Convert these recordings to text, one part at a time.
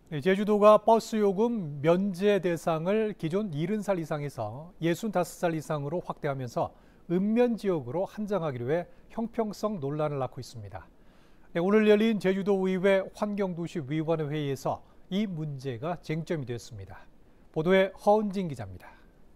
네, 제주도가 버스 요금 면제 대상을 기존 70살 이상에서 65살 이상으로 확대하면서 읍면지역으로 한정하기로 해 형평성 논란을 낳고 있습니다. 네, 오늘 열린 제주도의회 환경도시위원회 회의에서 이 문제가 쟁점이 됐습니다. 보도에 허은진 기자입니다.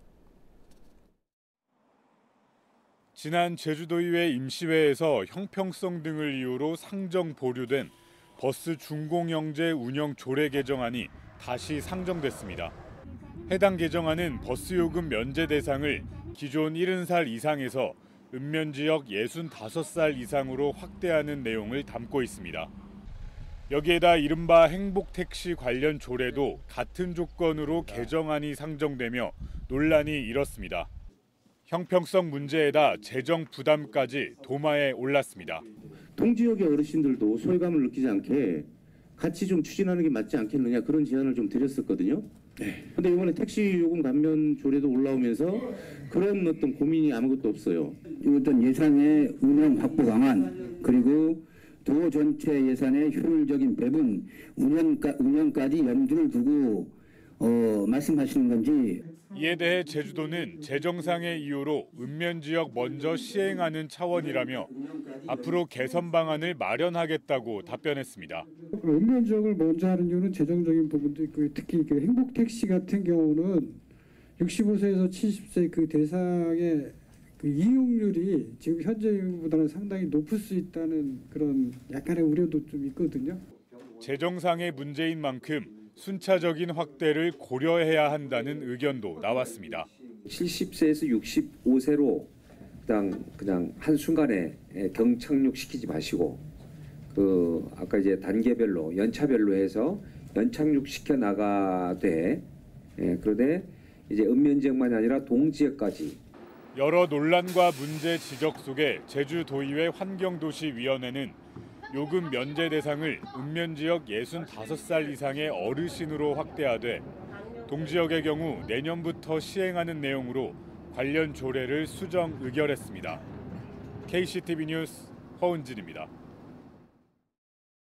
지난 제주도의회 임시회에서 형평성 등을 이유로 상정 보류된 버스 준공영제 운영 조례 개정안이 다시 상정됐습니다. 해당 개정안은 버스 요금 면제 대상을 기존 70살 이상에서 읍면지역 65살 이상으로 확대하는 내용을 담고 있습니다. 여기에다 이른바 행복택시 관련 조례도 같은 조건으로 개정안이 상정되며 논란이 일었습니다. 형평성 문제에다 재정 부담까지 도마에 올랐습니다. 동지역의 어르신들도 소외감을 느끼지 않게 같이 좀 추진하는 게 맞지 않겠느냐 그런 제안을 좀 드렸었거든요. 그런데 이번에 택시 요금 감면 조례도 올라오면서 그런 어떤 고민이 아무것도 없어요. 어떤 예산의 운영 확보 방안 그리고 도 전체 예산의 효율적인 배분 운영까지 염두를 두고 말씀하시는 건지. 이에 대해 제주도는 재정상의 이유로 읍면지역 먼저 시행하는 차원이라며 앞으로 개선 방안을 마련하겠다고 답변했습니다. 읍면 지역을 먼저 하는 이유는 재정적인 부분도 있고 특히 그 행복택시 같은 경우는 65세에서 70세 그 대상의 그 이용률이 지금 현재보다는 상당히 높을 수 있다는 그런 약간의 우려도 좀 있거든요. 재정상의 문제인 만큼 순차적인 확대를 고려해야 한다는 의견도 나왔습니다. 70세에서 65세로 그냥 한순간에 경착륙시키지 마시고 아까 이제 단계별로 연차별로 해서 연착륙시켜 나가되 그런데 이제 읍면 지역만이 아니라 동지역까지 여러 논란과 문제 지적 속에 제주도의회 환경도시위원회는 요금 면제 대상을 읍면지역 65살 이상의 어르신으로 확대하되 동지역의 경우 내년부터 시행하는 내용으로 관련 조례를 수정 의결했습니다. KCTV 뉴스 허은진입니다.